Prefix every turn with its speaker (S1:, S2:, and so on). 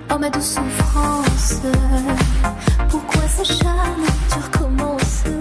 S1: Oh ma douce souffrance, pourquoi s'acharne, tu recommences?